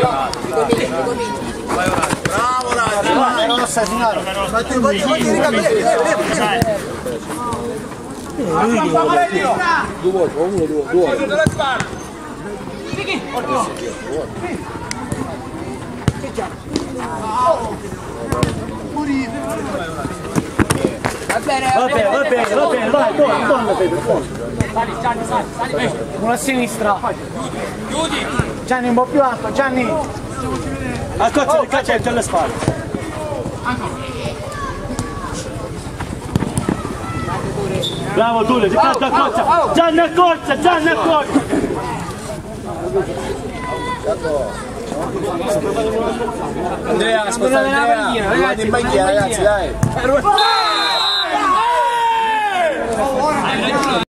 Bravo Raggi! Non stai finendo! Due volte, uno, due. Va bene, vai, torna Pedro, sali, sali, uno a sinistra. Chiudi! Gianni, un po' più alto, Gianni! Accoccia alle spalle. Bravo Tullio, ti canta accoccia! Gianni accoccia, Gianni accoccia! Andrea, ascolta Andrea, ragazzi, in banchina ragazzi, dai!